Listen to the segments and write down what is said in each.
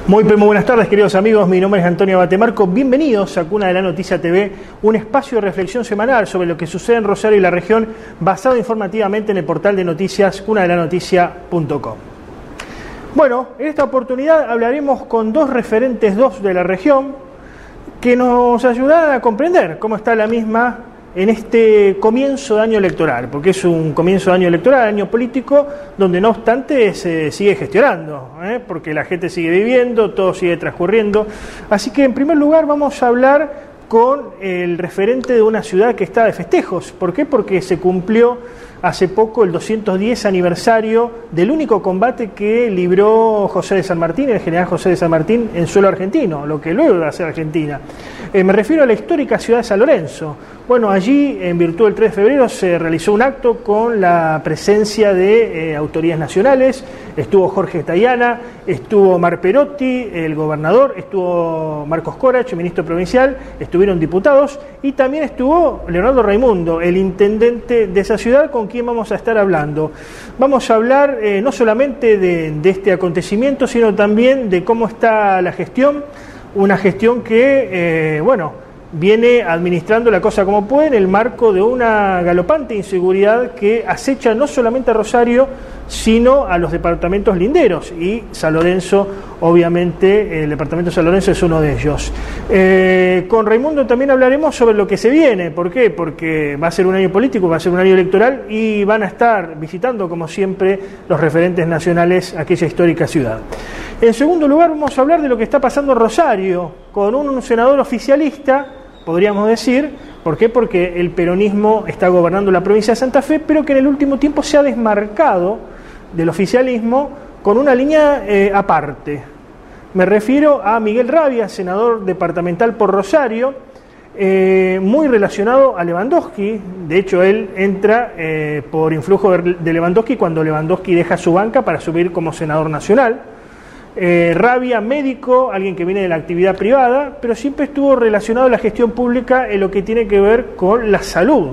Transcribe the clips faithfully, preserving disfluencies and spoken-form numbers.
Muy, muy buenas tardes, queridos amigos. Mi nombre es Antonio Batemarco. Bienvenidos a Cuna de la Noticia T V, un espacio de reflexión semanal sobre lo que sucede en Rosario y la región, basado informativamente en el portal de noticias cuna de la noticia punto com. Bueno, en esta oportunidad hablaremos con dos referentes, dos de la región, que nos ayudarán a comprender cómo está la misma en este comienzo de año electoral, porque es un comienzo de año electoral, año político, donde no obstante se sigue gestionando, ¿eh? porque la gente sigue viviendo, todo sigue transcurriendo. Así que en primer lugar vamos a hablar con el referente de una ciudad que está de festejos. ¿Por qué? Porque se cumplió hace poco el doscientos diez aniversario del único combate que libró José de San Martín, el general José de San Martín, en suelo argentino, lo que luego va a ser Argentina. Eh, me refiero a la histórica ciudad de San Lorenzo. Bueno, allí, en virtud del tres de febrero, se realizó un acto con la presencia de eh, autoridades nacionales. Estuvo Jorge Tayana, estuvo Mar Perotti, el gobernador, estuvo Marcos Corach, el ministro provincial, estuvieron diputados y también estuvo Leonardo Raimundo, el intendente de esa ciudad, con quien vamos a estar hablando. Vamos a hablar eh, no solamente de, de este acontecimiento, sino también de cómo está la gestión, una gestión que, eh, bueno, viene administrando la cosa como puede en el marco de una galopante inseguridad que acecha no solamente a Rosario, sino a los departamentos linderos, y San Lorenzo, obviamente, el departamento de San Lorenzo es uno de ellos. Eh, con Raimundo también hablaremos sobre lo que se viene. ¿Por qué? Porque va a ser un año político, va a ser un año electoral y van a estar visitando, como siempre, los referentes nacionales a aquella histórica ciudad. En segundo lugar, vamos a hablar de lo que está pasando en Rosario, con un senador oficialista, podríamos decir. ¿Por qué? Porque el peronismo está gobernando la provincia de Santa Fe, pero que en el último tiempo se ha desmarcado del oficialismo con una línea eh, aparte. Me refiero a Miguel Rabia, senador departamental por Rosario, eh, muy relacionado a Lewandowski. De hecho, él entra eh, por influjo de Lewandowski cuando Lewandowski deja su banca para subir como senador nacional. Eh, Rabia, médico, alguien que viene de la actividad privada, pero siempre estuvo relacionado a la gestión pública en lo que tiene que ver con la salud.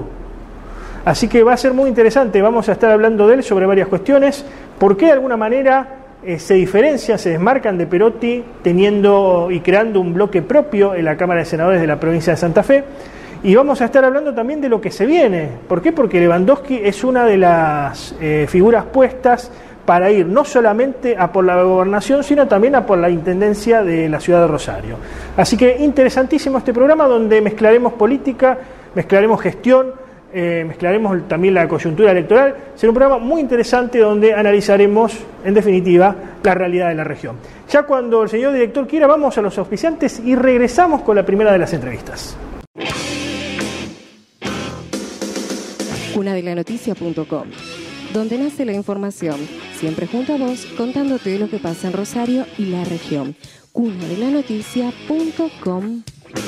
Así que va a ser muy interesante, vamos a estar hablando de él sobre varias cuestiones, por qué de alguna manera eh, se diferencian, se desmarcan de Perotti, teniendo y creando un bloque propio en la Cámara de Senadores de la provincia de Santa Fe. Y vamos a estar hablando también de lo que se viene. ¿Por qué? Porque Lewandowski es una de las eh, figuras puestas para ir no solamente a por la gobernación, sino también a por la intendencia de la ciudad de Rosario. Así que interesantísimo este programa donde mezclaremos política, mezclaremos gestión, eh, mezclaremos también la coyuntura electoral. Será un programa muy interesante donde analizaremos, en definitiva, la realidad de la región. Ya cuando el señor director quiera, vamos a los auspiciantes y regresamos con la primera de las entrevistas. cuna de la noticia punto com, donde nace la información, siempre junto a vos, contándote lo que pasa en Rosario y la región. cuna de la noticia punto com.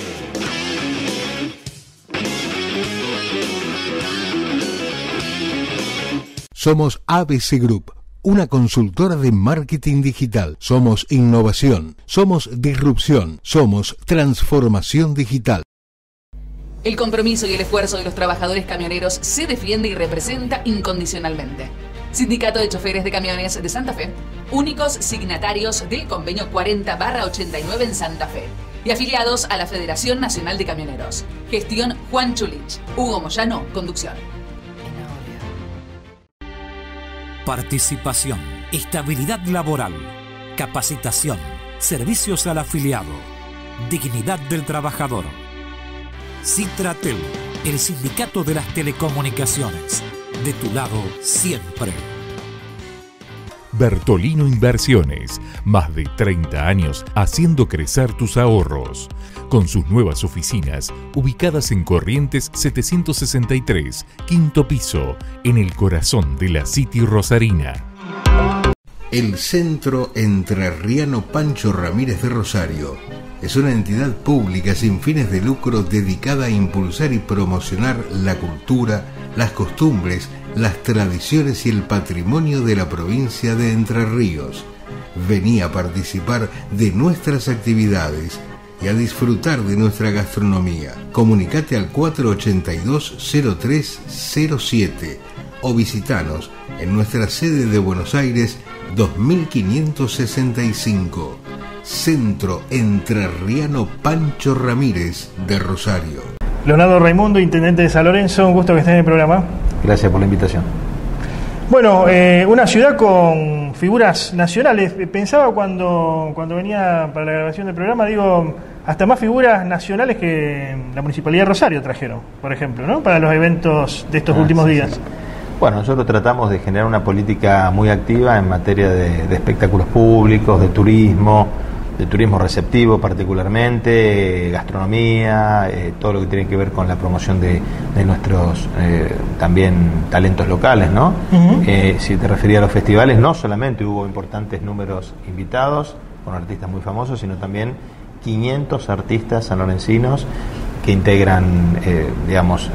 Somos A B C Group, una consultora de marketing digital. Somos innovación, somos disrupción, somos transformación digital. El compromiso y el esfuerzo de los trabajadores camioneros se defiende y representa incondicionalmente. Sindicato de Choferes de Camiones de Santa Fe, únicos signatarios del convenio cuarenta barra ochenta y nueve en Santa Fe y afiliados a la Federación Nacional de Camioneros. Gestión Juan Chulich, Hugo Moyano, conducción. Participación, estabilidad laboral, capacitación, servicios al afiliado, dignidad del trabajador. Citratel, el sindicato de las telecomunicaciones, de tu lado siempre. Bertolino Inversiones, más de treinta años haciendo crecer tus ahorros. Con sus nuevas oficinas, ubicadas en Corrientes setecientos sesenta y tres, quinto piso, en el corazón de la City Rosarina. El Centro Entrerriano Pancho Ramírez de Rosario es una entidad pública sin fines de lucro dedicada a impulsar y promocionar la cultura, las costumbres, las tradiciones y el patrimonio de la provincia de Entre Ríos. Vení a participar de nuestras actividades y a disfrutar de nuestra gastronomía. Comunicate al cuatro ochenta y dos cero tres cero siete o visitanos en nuestra sede de Buenos Aires dos mil quinientos sesenta y cinco. Centro Entrerriano Pancho Ramírez de Rosario. Leonardo Raimundo, intendente de San Lorenzo, un gusto que estés en el programa. Gracias por la invitación. Bueno, eh, una ciudad con figuras nacionales. Pensaba cuando, cuando venía para la grabación del programa, digo, hasta más figuras nacionales que la Municipalidad de Rosario trajeron, por ejemplo, ¿no? Para los eventos de estos ah, últimos sí, días. Sí. Bueno, nosotros tratamos de generar una política muy activa en materia de, de espectáculos públicos, de turismo, de turismo receptivo particularmente, gastronomía, eh, todo lo que tiene que ver con la promoción de, de nuestros eh, también talentos locales, ¿no? Uh-huh. Eh, si te refería a los festivales, no solamente hubo importantes números invitados con artistas muy famosos, sino también quinientos artistas sanlorencinos que integran, eh, digamos,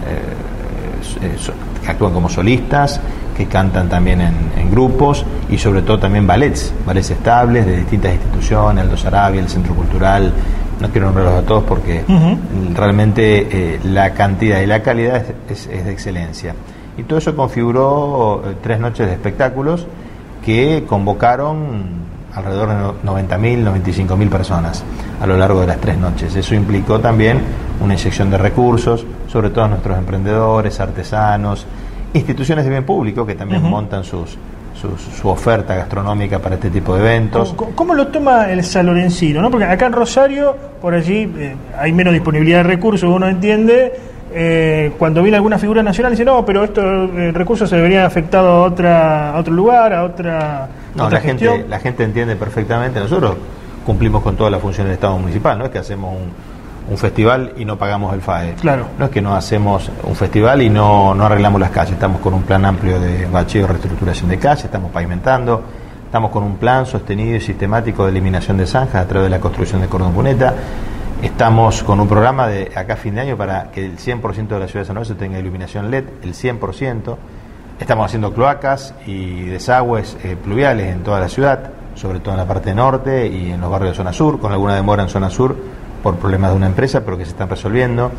eh, eh, so, que actúan como solistas, que cantan también en, en grupos y sobre todo también ballets, ballets estables de distintas instituciones, Aldo Sarabia, el Centro Cultural, no quiero nombrarlos a todos porque uh-huh. realmente eh, la cantidad y la calidad es, es, es de excelencia. Y todo eso configuró eh, tres noches de espectáculos que convocaron alrededor de noventa mil, noventa y cinco mil personas a lo largo de las tres noches. Eso implicó también una inyección de recursos, sobre todo a nuestros emprendedores, artesanos, instituciones de bien público que también uh-huh. montan sus, sus, su oferta gastronómica para este tipo de eventos. ¿Cómo, cómo lo toma el sanlorencino, ¿no? Porque acá en Rosario, por allí, eh, hay menos disponibilidad de recursos, uno entiende. Eh, cuando viene alguna figura nacional dice no, pero estos eh, recursos se deberían afectado a otra a otro lugar, a otra no otra la gestión. gente la gente entiende perfectamente. Nosotros cumplimos con todas las funciones del Estado municipal, no es que hacemos un, un festival y no pagamos el F A E, claro. No es que no hacemos un festival y no, no arreglamos las calles. Estamos con un plan amplio de bacheo y reestructuración de calles, estamos pavimentando, estamos con un plan sostenido y sistemático de eliminación de zanjas a través de la construcción de cordón cuneta. Estamos con un programa de acá a fin de año para que el cien por ciento de la ciudad de San Lorenzo tenga iluminación L E D, el cien por ciento. Estamos haciendo cloacas y desagües eh, pluviales en toda la ciudad, sobre todo en la parte norte y en los barrios de zona sur, con alguna demora en zona sur por problemas de una empresa, pero que se están resolviendo.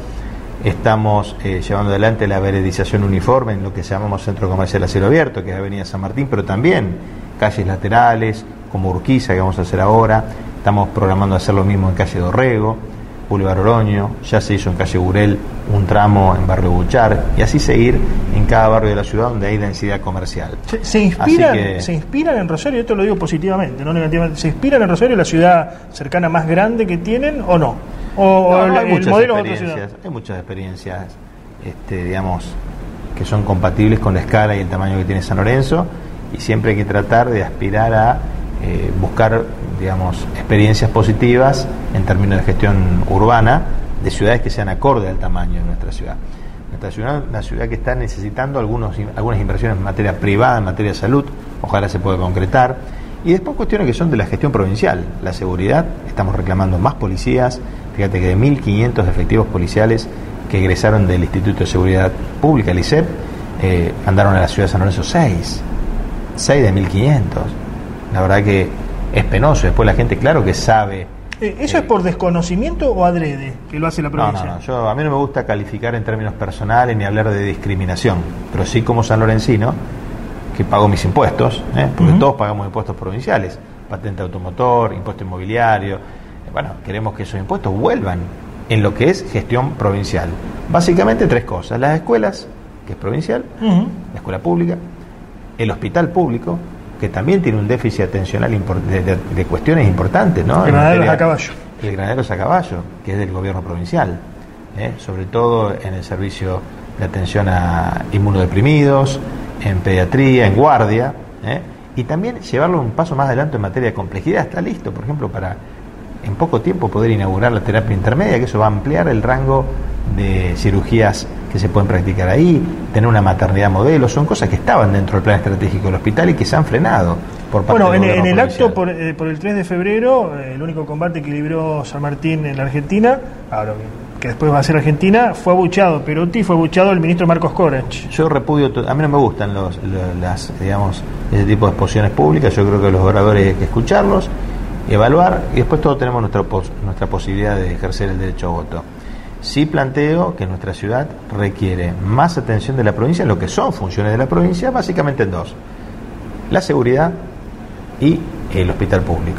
Estamos eh, llevando adelante la veredización uniforme en lo que llamamos Centro Comercial a Cielo Abierto, que es Avenida San Martín, pero también calles laterales, como Urquiza, que vamos a hacer ahora. Estamos programando hacer lo mismo en calle Dorrego, Boulevard Oroño, ya se hizo en calle Burel un tramo en barrio Buchar, y así seguir en cada barrio de la ciudad donde hay densidad comercial. ¿Se, se inspiran que, se inspiran en Rosario? Esto lo digo positivamente, no negativamente. ¿Se inspiran en Rosario, la ciudad cercana más grande que tienen, o no? ¿O no, no, el, hay, muchas el modelo de otra ciudad? Hay muchas experiencias, este, digamos, que son compatibles con la escala y el tamaño que tiene San Lorenzo, y siempre hay que tratar de aspirar a eh, buscar, digamos, experiencias positivas en términos de gestión urbana de ciudades que sean acorde al tamaño de nuestra ciudad. Nuestra ciudad es una ciudad que está necesitando algunos, algunas inversiones en materia privada, en materia de salud, ojalá se pueda concretar, y después cuestiones que son de la gestión provincial, la seguridad, estamos reclamando más policías, fíjate que de mil quinientos efectivos policiales que egresaron del Instituto de Seguridad Pública, el I C E P, eh, mandaron a la ciudad de San Lorenzo seis, seis de mil quinientos. La verdad que es penoso. Después la gente, claro que sabe. Eh, ¿Eso eh, es por desconocimiento o adrede que lo hace la provincia? No, no, no. Yo, a mí no me gusta calificar en términos personales ni hablar de discriminación, pero sí como sanlorencino, que pago mis impuestos, ¿eh? porque uh-huh. todos pagamos impuestos provinciales, patente automotor, impuesto inmobiliario. Eh, bueno, queremos que esos impuestos vuelvan en lo que es gestión provincial. Básicamente tres cosas: las escuelas, que es provincial, uh-huh. la escuela pública, el hospital público, que también tiene un déficit atencional de, de, de cuestiones importantes, ¿no? El Granaderos a Caballo. El Granaderos a Caballo, que es del gobierno provincial, ¿eh? Sobre todo en el servicio de atención a inmunodeprimidos, en pediatría, en guardia, ¿eh? Y también llevarlo un paso más adelante en materia de complejidad. Está listo, por ejemplo, para en poco tiempo poder inaugurar la terapia intermedia, que eso va a ampliar el rango de cirugías que se pueden practicar ahí, tener una maternidad modelo, son cosas que estaban dentro del plan estratégico del hospital y que se han frenado por parte bueno, del en, en el provincial. acto por, eh, por el tres de febrero, eh, el único combate que libró San Martín en la Argentina, ahora que después va a ser Argentina, fue abuchado Perotti, fue abuchado el ministro Marcos Corach. Yo repudio, a mí no me gustan los, los, las, digamos, ese tipo de exposiciones públicas. Yo creo que los oradores hay que escucharlos, evaluar, y después todos tenemos nuestra, nuestra posibilidad de ejercer el derecho a voto. Sí planteo que nuestra ciudad requiere más atención de la provincia en lo que son funciones de la provincia, básicamente en dos: la seguridad y el hospital público.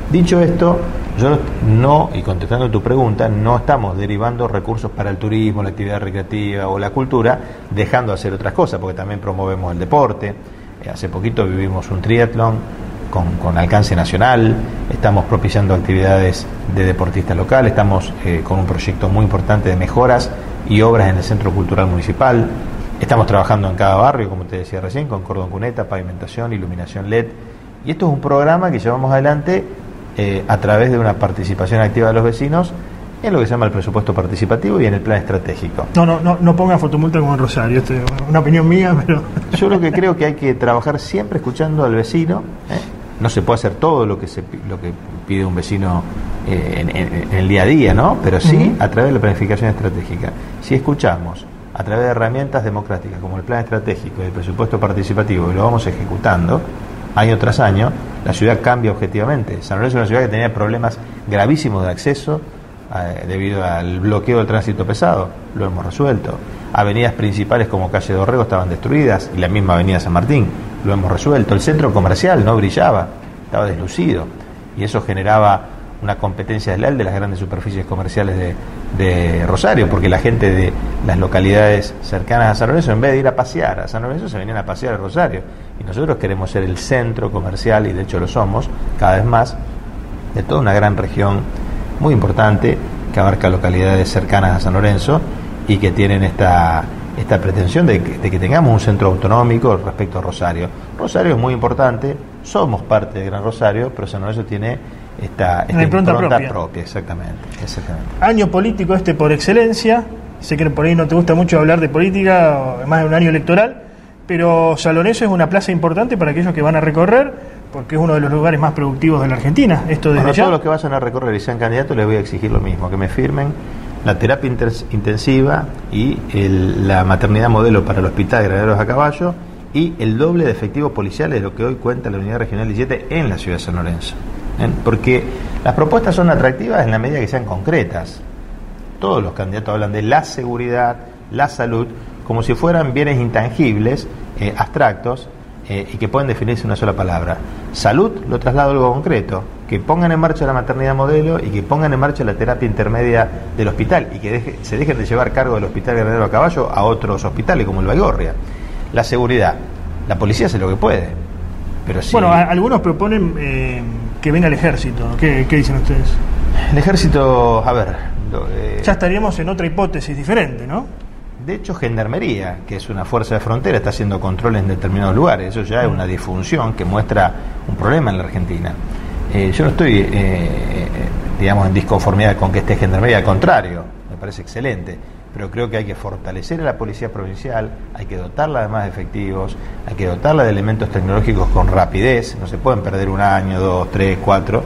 Dicho esto, yo no, y contestando tu pregunta, no estamos derivando recursos para el turismo, la actividad recreativa o la cultura, dejando de hacer otras cosas, porque también promovemos el deporte. Eh, hace poquito vivimos un triatlón con, con alcance nacional, estamos propiciando actividades de deportistas locales, estamos eh, con un proyecto muy importante de mejoras y obras en el Centro Cultural Municipal. Estamos trabajando en cada barrio, como te decía recién, con cordón cuneta, pavimentación, iluminación L E D. Y esto es un programa que llevamos adelante eh, a través de una participación activa de los vecinos en lo que se llama el presupuesto participativo y en el plan estratégico. No, no, no, no ponga fotomulta como en Rosario, esto es una opinión mía, pero... Yo lo que creo que hay que trabajar siempre escuchando al vecino. ¿eh? No se puede hacer todo lo que se lo que pide un vecino eh, en, en, en el día a día, ¿no? Pero sí uh-huh. a través de la planificación estratégica. Si escuchamos a través de herramientas democráticas como el plan estratégico y el presupuesto participativo y lo vamos ejecutando año tras año, la ciudad cambia objetivamente. San Lorenzo es una ciudad que tenía problemas gravísimos de acceso eh, debido al bloqueo del tránsito pesado, lo hemos resuelto. Avenidas principales como Calle Dorrego estaban destruidas y la misma Avenida San Martín, lo hemos resuelto. El centro comercial no brillaba, estaba deslucido y eso generaba una competencia desleal de las grandes superficies comerciales de, de Rosario, porque la gente de las localidades cercanas a San Lorenzo, en vez de ir a pasear a San Lorenzo, se venían a pasear a Rosario. Y nosotros queremos ser el centro comercial, y de hecho lo somos, cada vez más, de toda una gran región muy importante que abarca localidades cercanas a San Lorenzo y que tienen esta, esta pretensión de que, de que tengamos un centro autonómico respecto a Rosario. Rosario es muy importante, somos parte del Gran Rosario, pero San Lorenzo tiene esta, esta impronta, impronta propia. propia, exactamente, exactamente. Año político este por excelencia. Sé que por ahí no te gusta mucho hablar de política, además de un año electoral, pero San Lorenzo es una plaza importante para aquellos que van a recorrer, porque es uno de los lugares más productivos de la Argentina. Esto desde bueno, a ya. todos los que vayan a recorrer y sean candidatos les voy a exigir lo mismo, que me firmen la terapia inter- intensiva y el, la maternidad modelo para el Hospital de Granaderos a Caballo y el doble de efectivos policiales de lo que hoy cuenta la Unidad Regional diecisiete en la ciudad de San Lorenzo. ¿Eh? Porque las propuestas son atractivas en la medida que sean concretas. Todos los candidatos hablan de la seguridad, la salud, como si fueran bienes intangibles, eh, abstractos, eh, y que pueden definirse en una sola palabra. Salud lo traslado a algo concreto, que pongan en marcha la maternidad modelo y que pongan en marcha la terapia intermedia del hospital y que deje, se dejen de llevar cargo del Hospital Granadero a Caballo a otros hospitales como el Baigorria. La seguridad, la policía hace lo que puede, pero sí... Bueno, a, algunos proponen eh, que venga el ejército. ¿Qué, qué dicen ustedes? El ejército, a ver... Lo, eh, ya estaríamos en otra hipótesis diferente, ¿no? De hecho, Gendarmería, que es una fuerza de frontera, está haciendo controles en determinados lugares. Eso ya es una disfunción que muestra un problema en la Argentina. Eh, yo no estoy, eh, eh, digamos, en disconformidad con que esté Gendarmería, al contrario, me parece excelente. Pero creo que hay que fortalecer a la policía provincial, hay que dotarla de más efectivos, hay que dotarla de elementos tecnológicos con rapidez, no se pueden perder un año, dos, tres, cuatro,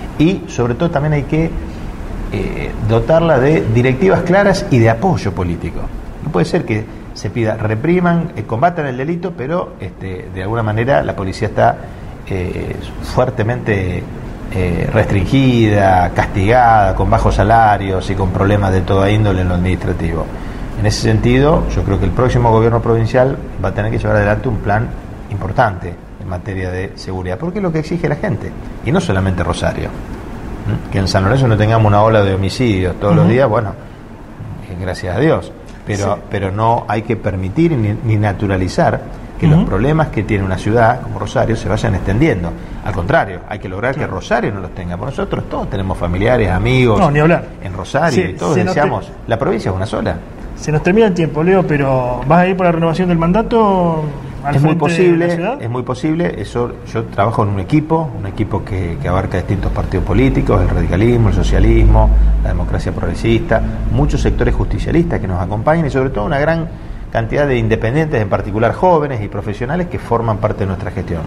y sobre todo también hay que eh, dotarla de directivas claras y de apoyo político. No puede ser que se pida, repriman, eh, combatan el delito, pero este, de alguna manera la policía está eh, fuertemente eh, restringida, castigada, con bajos salarios y con problemas de toda índole en lo administrativo. En ese sentido, yo creo que el próximo gobierno provincial va a tener que llevar adelante un plan importante en materia de seguridad, porque es lo que exige la gente, y no solamente Rosario. ¿Mm? Que en San Lorenzo no tengamos una ola de homicidios todos uh-huh. los días, bueno, eh, gracias a Dios. Pero, sí. pero no hay que permitir ni, ni naturalizar que uh-huh. los problemas que tiene una ciudad como Rosario se vayan extendiendo. Al contrario, hay que lograr claro. que Rosario no los tenga. Por nosotros todos tenemos familiares, amigos no, ni hablar. en Rosario, sí, y todos deseamos, te... la provincia es una sola. Se nos termina el tiempo, Leo, pero ¿vas a ir por la renovación del mandato? Al es muy posible, de la ciudad? es muy posible. Eso, yo trabajo en un equipo, un equipo que, que abarca distintos partidos políticos, el radicalismo, el socialismo, la democracia progresista, muchos sectores justicialistas que nos acompañan y sobre todo una gran cantidad de independientes, en particular jóvenes y profesionales que forman parte de nuestra gestión.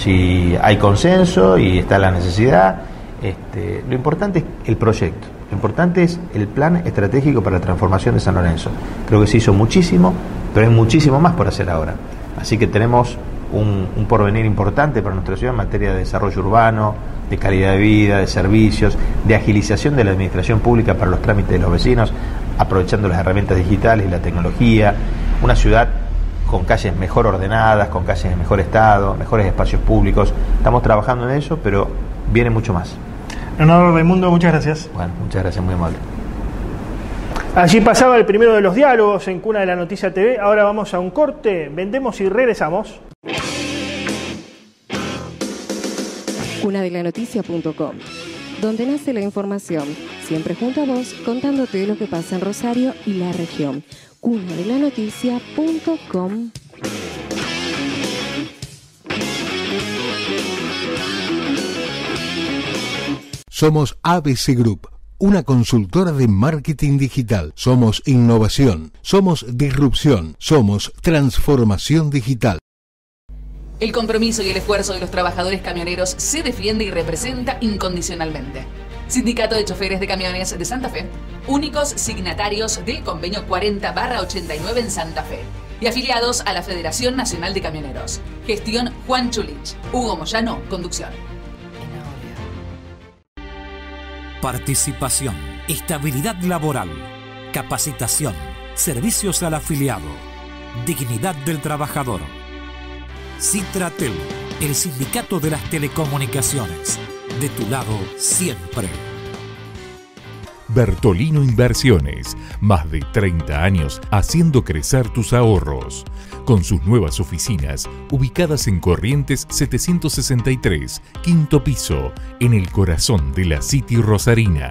Si hay consenso y está la necesidad, este, lo importante es el proyecto. Lo importante es el plan estratégico para la transformación de San Lorenzo. Creo que se hizo muchísimo, pero hay muchísimo más por hacer ahora. Así que tenemos un, un porvenir importante para nuestra ciudad en materia de desarrollo urbano, de calidad de vida, de servicios, de agilización de la administración pública para los trámites de los vecinos, aprovechando las herramientas digitales y la tecnología. Una ciudad con calles mejor ordenadas, con calles en mejor estado, mejores espacios públicos. Estamos trabajando en eso, pero viene mucho más. Leonardo Raimundo, muchas gracias. Bueno, muchas gracias, muy amable. Allí pasaba el primero de los diálogos en Cuna de la Noticia T V. Ahora vamos a un corte, vendemos y regresamos. cuna de la noticia punto com, donde nace la información, siempre junto a vos, contándote lo que pasa en Rosario y la región. cuna de la noticia punto com. Somos A B C Group, una consultora de marketing digital. Somos innovación, somos disrupción, somos transformación digital. El compromiso y el esfuerzo de los trabajadores camioneros se defiende y representa incondicionalmente. Sindicato de Choferes de Camiones de Santa Fe, únicos signatarios del convenio cuarenta barra ochenta y nueve en Santa Fe y afiliados a la Federación Nacional de Camioneros. Gestión Juan Chulich, Hugo Moyano, conducción. Participación, estabilidad laboral, capacitación, servicios al afiliado, dignidad del trabajador. Citratel, el sindicato de las telecomunicaciones. De tu lado siempre. Bertolino Inversiones, más de treinta años haciendo crecer tus ahorros. Con sus nuevas oficinas, ubicadas en Corrientes setecientos sesenta y tres, quinto piso, en el corazón de la City Rosarina.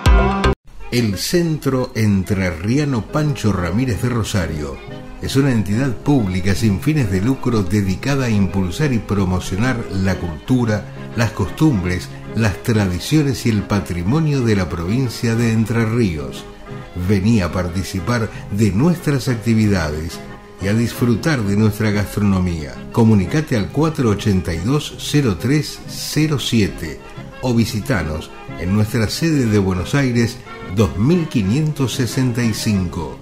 El Centro Entrerriano Pancho Ramírez de Rosario es una entidad pública sin fines de lucro dedicada a impulsar y promocionar la cultura, las costumbres, las tradiciones y el patrimonio de la provincia de Entre Ríos. Vení a participar de nuestras actividades y a disfrutar de nuestra gastronomía. Comunicate al cuatro ochenta y dos cero tres cero siete o visitanos en nuestra sede de Buenos Aires dos mil quinientos sesenta y cinco.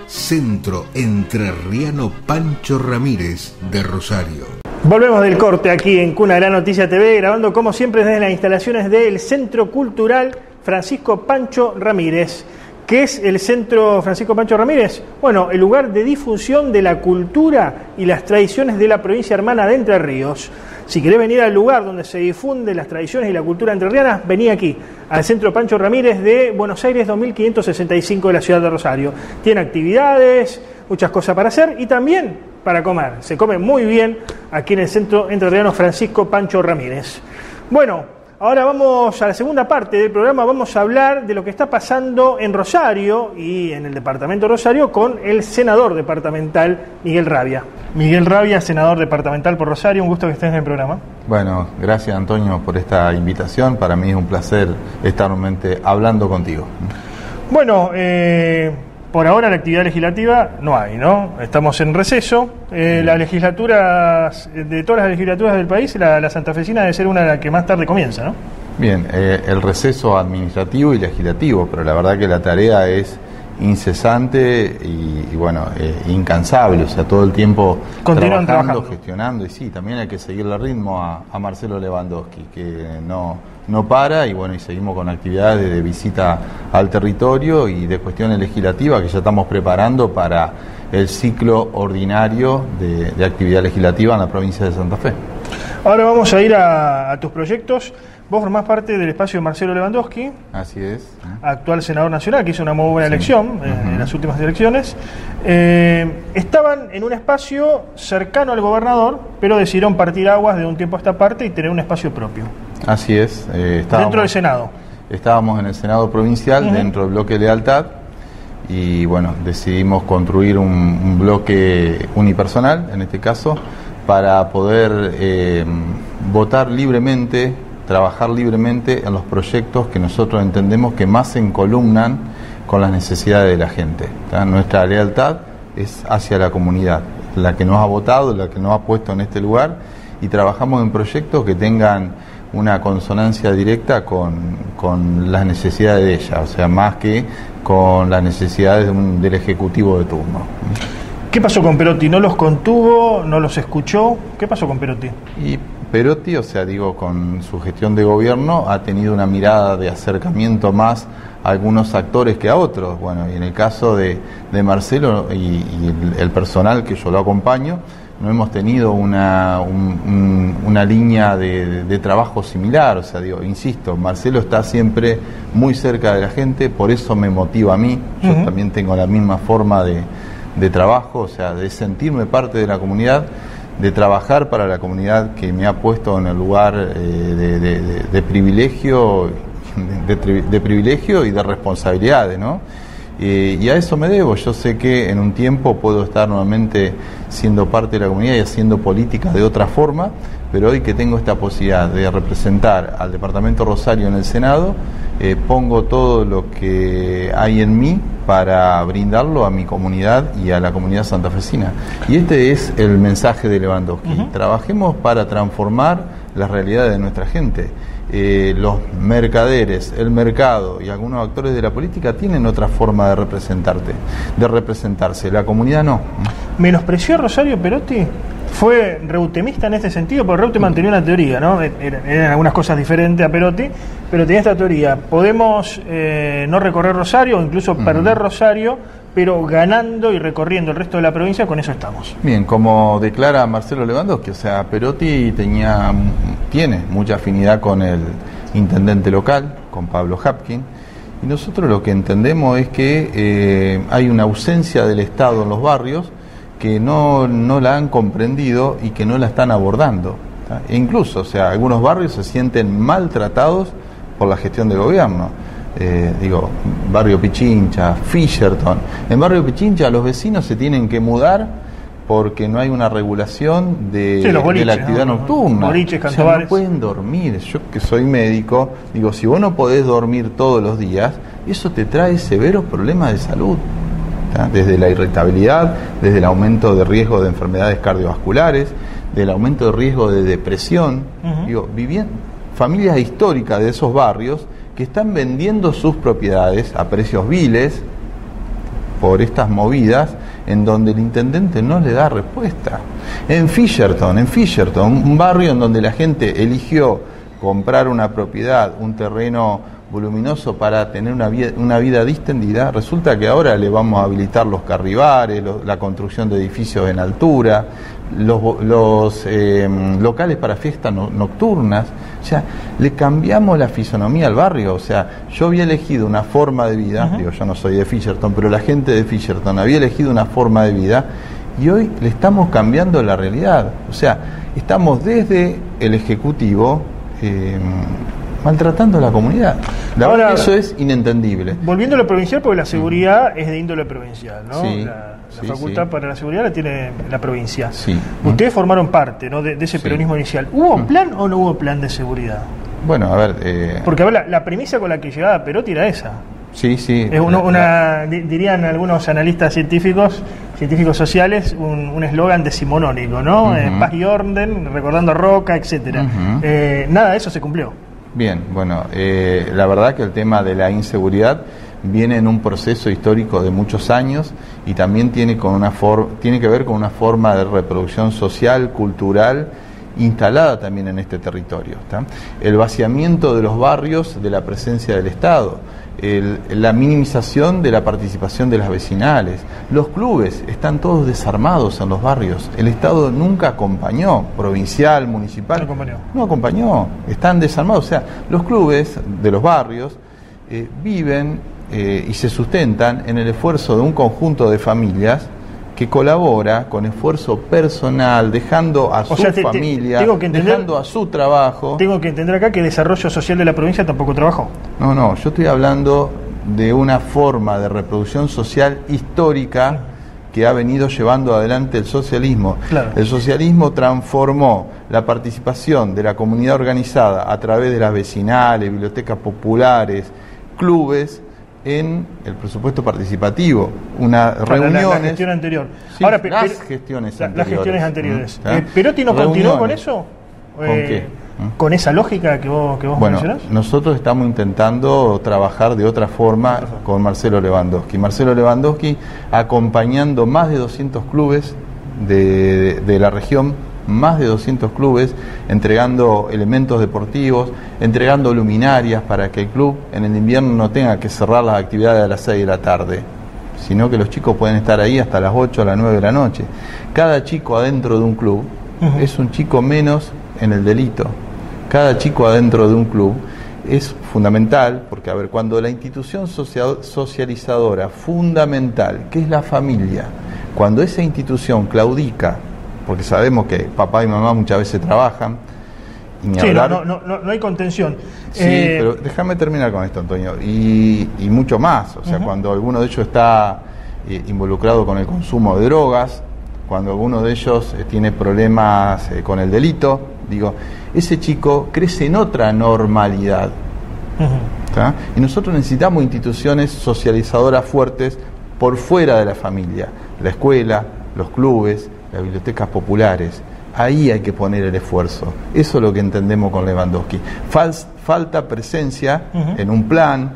Centro Entrerriano Pancho Ramírez de Rosario. Volvemos del corte aquí en Cuna de la Noticia T V, grabando como siempre desde las instalaciones del Centro Cultural Francisco Pancho Ramírez. ¿Qué es el Centro Francisco Pancho Ramírez? Bueno, el lugar de difusión de la cultura y las tradiciones de la provincia hermana de Entre Ríos. Si querés venir al lugar donde se difunden las tradiciones y la cultura entrerriana, vení aquí, al Centro Pancho Ramírez de Buenos Aires dos mil quinientos sesenta y cinco de la ciudad de Rosario. Tiene actividades, muchas cosas para hacer y también para comer. Se come muy bien aquí en el Centro Entrerriano Francisco Pancho Ramírez. Bueno, ahora vamos a la segunda parte del programa. Vamos a hablar de lo que está pasando en Rosario y en el departamento de Rosario con el senador departamental Miguel Rabia. Miguel Rabia, senador departamental por Rosario, un gusto que estés en el programa. Bueno, gracias Antonio por esta invitación. Para mí es un placer estar nuevamente hablando contigo. Bueno, eh, por ahora la actividad legislativa no hay, ¿no? Estamos en receso. Eh, las legislaturas, de todas las legislaturas del país, la, la santafesina debe ser una de las que más tarde comienza, ¿no? Bien, eh, el receso administrativo y legislativo, pero la verdad que la tarea es incesante y, y bueno, eh, incansable, o sea, todo el tiempo Continúan trabajando, trabajando, gestionando, y sí, también hay que seguirle el ritmo a, a Marcelo Lewandowski, que no, no para, y bueno, y seguimos con actividades de visita al territorio y de cuestiones legislativas que ya estamos preparando para el ciclo ordinario de, de actividad legislativa en la provincia de Santa Fe. Ahora vamos a ir a, a tus proyectos. Vos formás parte del espacio de Marcelo Lewandowski. Así es. Actual senador nacional, que hizo una muy buena sí. elección eh, uh-huh. en las últimas elecciones. Eh, estaban en un espacio cercano al gobernador, pero decidieron partir aguas de un tiempo a esta parte y tener un espacio propio. Así es. Eh, dentro del Senado. Estábamos en el Senado provincial, uh-huh. dentro del bloque Lealtad, y bueno, decidimos construir un, un bloque unipersonal, en este caso, para poder eh, votar libremente, trabajar libremente en los proyectos que nosotros entendemos que más se encolumnan con las necesidades de la gente. ¿tá? Nuestra lealtad es hacia la comunidad, la que nos ha votado, la que nos ha puesto en este lugar, y trabajamos en proyectos que tengan una consonancia directa con, con las necesidades de ella, o sea, más que con las necesidades de un, del Ejecutivo de turno. ¿Qué pasó con Perotti? ¿No los contuvo? ¿No los escuchó? ¿Qué pasó con Perotti? Y Perotti, o sea, digo, con su gestión de gobierno ha tenido una mirada de acercamiento más a algunos actores que a otros. Bueno, y en el caso de, de Marcelo y, y el, el personal que yo lo acompaño, no hemos tenido una, un, un, una línea de, de, de trabajo similar. O sea, digo, insisto, Marcelo está siempre muy cerca de la gente, por eso me motiva a mí. Yo uh-huh. también tengo la misma forma de, de trabajo, o sea, de sentirme parte de la comunidad, de trabajar para la comunidad que me ha puesto en el lugar eh, de, de, de, de privilegio, de, de, de privilegio y de responsabilidades, ¿no? Eh, y a eso me debo. Yo sé que en un tiempo puedo estar nuevamente siendo parte de la comunidad y haciendo política de otra forma, pero hoy que tengo esta posibilidad de representar al Departamento Rosario en el Senado, eh, pongo todo lo que hay en mí para brindarlo a mi comunidad y a la comunidad santafesina. Y este es el mensaje de Lewandowski. Uh-huh. Trabajemos para transformar las realidades de nuestra gente. Eh, los mercaderes, el mercado y algunos actores de la política tienen otra forma de representarte, de representarse. La comunidad no. ¿Menospreció a Rosario Perotti? ¿Fue reutemista en este sentido? Porque Reutemann tenía una teoría, ¿no? Eran, eran algunas cosas diferentes a Perotti, pero tenía esta teoría. Podemos eh, no recorrer Rosario o incluso uh-huh. perder Rosario, pero ganando y recorriendo el resto de la provincia, con eso estamos. Bien, como declara Marcelo Lewandowski, o sea, Perotti tenía, tiene mucha afinidad con el intendente local, con Pablo Hapkin, y nosotros lo que entendemos es que eh, hay una ausencia del Estado en los barrios que no, no la han comprendido y que no la están abordando. ¿tá? E incluso, o sea, algunos barrios se sienten maltratados por la gestión del gobierno. Eh, digo, Barrio Pichincha, Fisherton. En Barrio Pichincha los vecinos se tienen que mudar porque no hay una regulación de, sí, boliches, de la actividad ¿no? nocturna. Boliches, o sea, no pueden dormir. Yo que soy médico, digo, si vos no podés dormir todos los días, eso te trae severos problemas de salud. ¿tá? Desde la irritabilidad, desde el aumento de riesgo de enfermedades cardiovasculares, del aumento de riesgo de depresión. Uh-huh. Digo, vivían familias históricas de esos barrios que están vendiendo sus propiedades a precios viles por estas movidas en donde el intendente no le da respuesta. En Fisherton, en Fisherton, un barrio en donde la gente eligió comprar una propiedad, un terreno voluminoso para tener una vida, una vida distendida, resulta que ahora le vamos a habilitar los carribares, lo, la construcción de edificios en altura, los, los eh, locales para fiestas no, nocturnas. O sea, le cambiamos la fisonomía al barrio. O sea, yo había elegido una forma de vida, uh-huh. digo, yo no soy de Fisherton, pero la gente de Fisherton había elegido una forma de vida y hoy le estamos cambiando la realidad. O sea, estamos desde el Ejecutivo eh, maltratando a la comunidad. La Ahora, verdad que eso es inentendible. Volviendo a lo provincial, porque la seguridad uh-huh. es de índole provincial, ¿no? Sí. La, La sí, facultad sí. para la seguridad la tiene la provincia. Sí. Ustedes formaron parte, ¿no? de, de ese sí. peronismo inicial. ¿Hubo plan o no hubo plan de seguridad? Bueno, a ver... Eh... Porque a ver, la, la premisa con la que llegaba Perotti era esa. Sí, sí. Es uno, una, dirían algunos analistas científicos, científicos sociales, un eslogan decimonónico, ¿no? Uh-huh. eh, paz y orden, recordando a Roca, etcétera. Uh-huh. eh, nada de eso se cumplió. Bien, bueno, eh, la verdad que el tema de la inseguridad viene en un proceso histórico de muchos años y también tiene, con una for- tiene que ver con una forma de reproducción social, cultural, instalada también en este territorio. ¿tá? El vaciamiento de los barrios de la presencia del Estado, el, la minimización de la participación de las vecinales, los clubes están todos desarmados en los barrios, el Estado nunca acompañó, provincial, municipal, no acompañó, no acompañó, están desarmados, o sea, los clubes de los barrios eh, viven Eh, y se sustentan en el esfuerzo de un conjunto de familias que colabora con esfuerzo personal, dejando a o su sea, te, familia, te, que entender, dejando a su trabajo. Tengo que entender acá que el desarrollo social de la provincia tampoco trabajó. No, no, yo estoy hablando de una forma de reproducción social histórica que ha venido llevando adelante el socialismo. Claro. El socialismo transformó la participación de la comunidad organizada a través de las vecinales, bibliotecas populares, clubes, en el presupuesto participativo, una Para reuniones... La, la gestión anterior. Sí, Ahora, las pero, gestiones la, anteriores. Las gestiones anteriores. ¿Eh? Eh, ¿Perotti no reuniones. continuó con eso? ¿Con eh, qué? ¿Eh? ¿Con esa lógica que vos, que vos bueno, mencionás? Nosotros estamos intentando trabajar de otra forma con Marcelo Lewandowski. Marcelo Lewandowski acompañando más de doscientos clubes de, de, de la región, más de doscientos clubes, entregando elementos deportivos, entregando luminarias para que el club en el invierno no tenga que cerrar las actividades a las seis de la tarde. sino que los chicos pueden estar ahí hasta las ocho, a las nueve de la noche. Cada chico adentro de un club uh-huh. es un chico menos en el delito. Cada chico adentro de un club es fundamental, porque, a ver, cuando la institución social, socializadora fundamental, que es la familia, cuando esa institución claudica, porque sabemos que papá y mamá muchas veces trabajan, y ni sí, hablar, no, no, no, no hay contención. Sí, eh... pero déjame terminar con esto, Antonio, y, y mucho más, o sea, uh-huh. cuando alguno de ellos está eh, involucrado con el consumo de drogas, cuando alguno de ellos eh, tiene problemas eh, con el delito, digo, ese chico crece en otra normalidad. Uh-huh. Y nosotros necesitamos instituciones socializadoras fuertes por fuera de la familia, la escuela, los clubes, las bibliotecas populares. Ahí hay que poner el esfuerzo. Eso es lo que entendemos con Lewandowski. Fal- falta presencia uh-huh. en un plan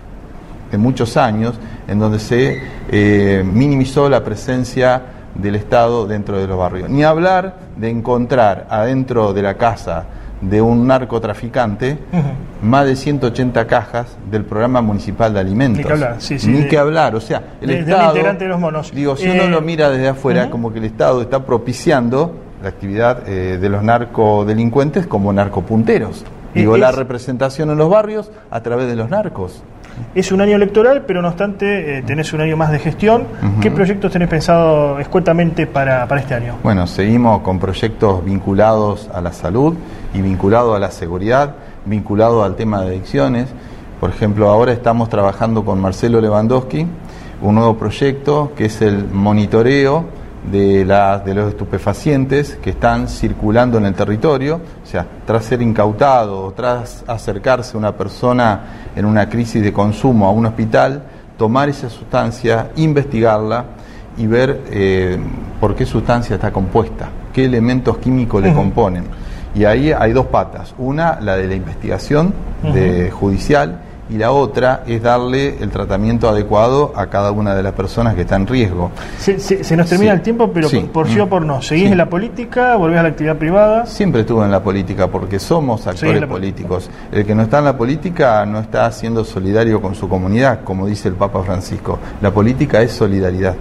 de muchos años en donde se eh, minimizó la presencia del Estado dentro de los barrios. Ni hablar de encontrar adentro de la casa de un narcotraficante uh-huh. más de ciento ochenta cajas del programa municipal de alimentos. Ni que hablar, sí, sí. Ni de, que hablar, o sea, el de, Estado... De integrante de los monos. Digo, si eh, uno lo mira desde afuera, uh-huh. como que el Estado está propiciando la actividad eh, de los narcodelincuentes como narcopunteros. Digo, es, la representación en los barrios a través de los narcos. Es un año electoral, pero no obstante, eh, tenés un año más de gestión. Uh-huh. ¿Qué proyectos tenés pensado escuetamente para, para este año? Bueno, seguimos con proyectos vinculados a la salud y vinculados a la seguridad, vinculados al tema de adicciones. Por ejemplo, ahora estamos trabajando con Marcelo Lewandowski un nuevo proyecto que es el monitoreo de, la, de los estupefacientes que están circulando en el territorio. O sea, tras ser incautado o tras acercarse una persona en una crisis de consumo a un hospital, tomar esa sustancia, investigarla y ver eh, por qué sustancia está compuesta, qué elementos químicos uh-huh. le componen. Y ahí hay dos patas, una la de la investigación uh-huh. de, judicial, y la otra es darle el tratamiento adecuado a cada una de las personas que está en riesgo. Se, se, se nos termina sí. el tiempo, pero sí. por, por sí o por no. ¿Seguís sí. en la política? ¿Volvés a la actividad privada? Siempre estuve en la política porque somos actores políticos. El que no está en la política no está siendo solidario con su comunidad, como dice el Papa Francisco. La política es solidaridad.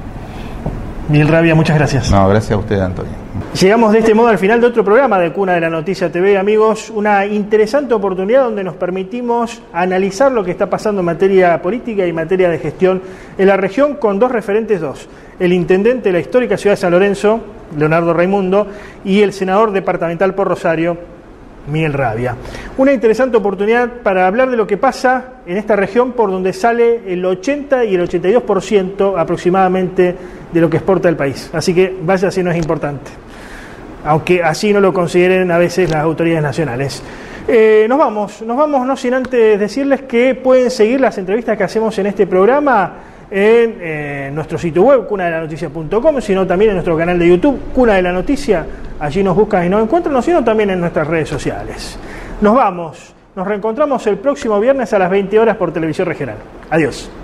Miguel Rabia, muchas gracias. No, gracias a usted, Antonio. Llegamos de este modo al final de otro programa de Cuna de la Noticia T V, amigos. Una interesante oportunidad donde nos permitimos analizar lo que está pasando en materia política y en materia de gestión en la región con dos referentes, dos. El intendente de la histórica ciudad de San Lorenzo, Leonardo Raimundo, y el senador departamental por Rosario, Miguel Rabia. Una interesante oportunidad para hablar de lo que pasa en esta región por donde sale el ochenta y el ochenta y dos por ciento aproximadamente de lo que exporta el país. Así que vaya si no es importante, aunque así no lo consideren a veces las autoridades nacionales. Eh, nos vamos, nos vamos no sin antes decirles que pueden seguir las entrevistas que hacemos en este programa en eh, nuestro sitio web, cuna de la noticia punto com, sino también en nuestro canal de YouTube, Cuna de la Noticia. Allí nos buscan y nos encuentran, sino también en nuestras redes sociales. Nos vamos, nos reencontramos el próximo viernes a las veinte horas por Televisión Regional. Adiós.